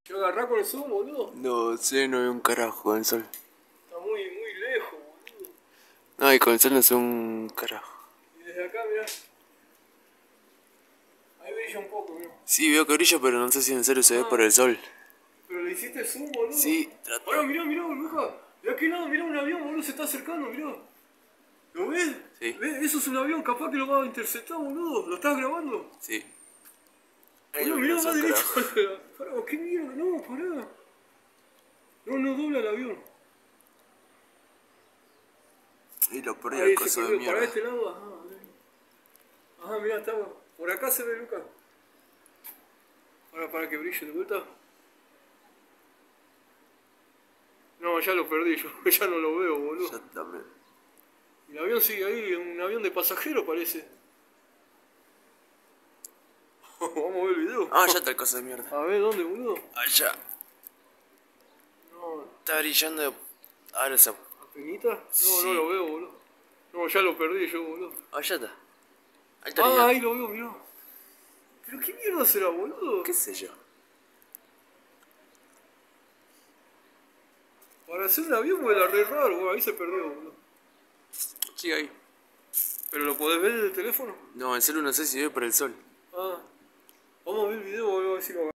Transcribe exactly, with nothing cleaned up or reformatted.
¿Yo agarrá con el zoom, boludo? No sé, no veo un carajo con el sol. Está muy, muy lejos, boludo. No, y con el sol no sé un carajo. Y desde acá, mirá. Ahí brilla un poco, mirá. Sí, veo que brilla, pero no sé si en serio se ve Ah, por el sol. pero le hiciste zoom, boludo. Sí, trato. Ahora mirá, mirá, boludo. De aquel lado, mirá un avión, boludo, se está acercando, mirá. ¿Lo ves? Sí. ¿Ves? Eso es un avión, capaz que lo va a interceptar, boludo. ¿Lo estás grabando? Sí. Ay, Boludo, no, mirá, no sé va un derecho. carajo. Pará, ¿qué mierda? No, pará. No, no dobla el avión. Y lo perdí el Ahí se coso de perdió. Para mierda. este lado, ajá. Ajá, mirá, estaba. Por acá se ve, Lucas. Ahora para que brille de vuelta. No, ya lo perdí, yo ya no lo veo, boludo. Ya también. El avión sigue ahí, un avión de pasajeros parece. Vamos a ver el video. Ah, ya está el coso de mierda. A ver, ¿dónde, boludo? Allá. No, Está brillando. Ahora se. ¿penita? No, Sí. no lo veo, boludo. No, ya lo perdí yo, boludo. Allá está. Ahí está Ah, brillando. ahí lo veo, mirá. ¿Pero qué mierda será, boludo? ¿Qué sé yo? Para hacer un avión, era re raro, boludo. Ahí se perdió, boludo. Sigue ahí. ¿Pero lo podés ver desde el teléfono? No, el celu no sé si ve por el sol. Ah, vamos a ver el video, boludo, a ver si lo